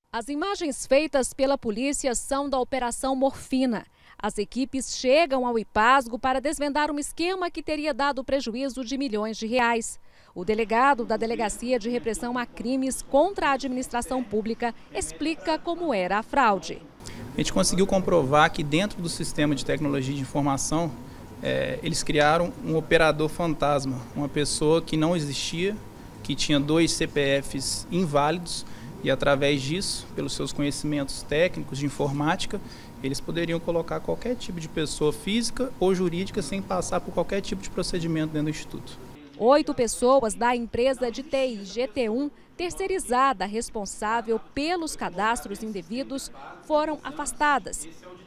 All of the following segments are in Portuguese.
As imagens feitas pela polícia são da Operação Morfina. As equipes chegam ao Ipasgo para desvendar um esquema que teria dado prejuízo de milhões de reais. O delegado da Delegacia de Repressão a Crimes contra a Administração Pública explica como era a fraude. A gente conseguiu comprovar que dentro do sistema de tecnologia de informação, eles criaram um operador fantasma, uma pessoa que não existia, que tinha 2 CPFs inválidos e através disso, pelos seus conhecimentos técnicos de informática, eles poderiam colocar qualquer tipo de pessoa física ou jurídica sem passar por qualquer tipo de procedimento dentro do Instituto. 8 pessoas da empresa de TI GT1, terceirizada responsável pelos cadastros indevidos, foram afastadas.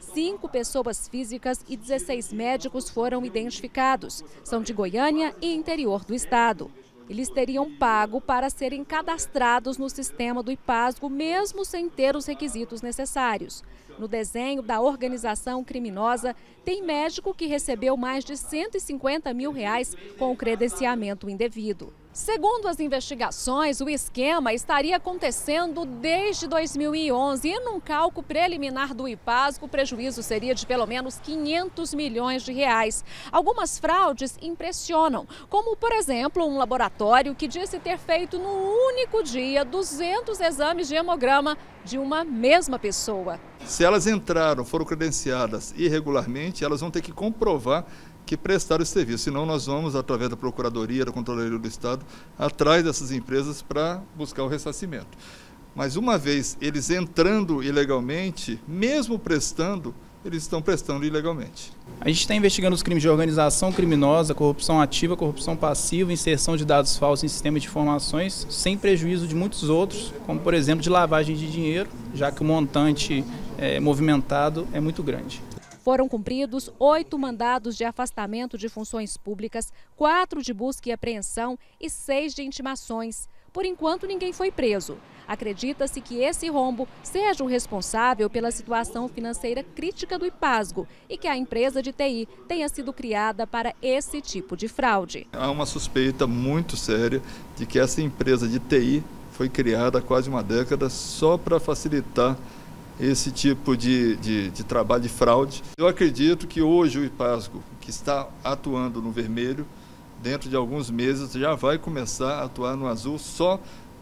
5 pessoas físicas e 16 médicos foram identificados. São de Goiânia e interior do estado. Eles teriam pago para serem cadastrados no sistema do Ipasgo, mesmo sem ter os requisitos necessários. No desenho da organização criminosa, tem médico que recebeu mais de R$150 mil com o credenciamento indevido. Segundo as investigações, o esquema estaria acontecendo desde 2011 e num cálculo preliminar do Ipasgo, o prejuízo seria de pelo menos R$500 milhões. Algumas fraudes impressionam, como por exemplo um laboratório que disse ter feito no único dia 200 exames de hemograma de uma mesma pessoa. Se elas foram credenciadas irregularmente, elas vão ter que comprovar que prestaram esse serviço, senão nós vamos, através da Procuradoria, da Controladoria do Estado, atrás dessas empresas para buscar o ressarcimento. Mas uma vez eles entrando ilegalmente, mesmo prestando, eles estão prestando ilegalmente. A gente está investigando os crimes de organização criminosa, corrupção ativa, corrupção passiva, inserção de dados falsos em sistemas de informações, sem prejuízo de muitos outros, como por exemplo de lavagem de dinheiro, já que o montante movimentado é muito grande. Foram cumpridos 8 mandados de afastamento de funções públicas, 4 de busca e apreensão e 6 de intimações. Por enquanto, ninguém foi preso. Acredita-se que esse rombo seja o responsável pela situação financeira crítica do Ipasgo e que a empresa de TI tenha sido criada para esse tipo de fraude. Há uma suspeita muito séria de que essa empresa de TI foi criada há quase uma década só para facilitar esse tipo de trabalho de fraude. Eu acredito que hoje o Ipasgo, que está atuando no vermelho, dentro de alguns meses já vai começar a atuar no azul só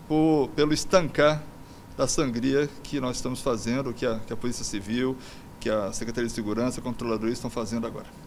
pelo estancar da sangria que nós estamos fazendo, que a Polícia Civil, que a Secretaria de Segurança, a Controladoria estão fazendo agora.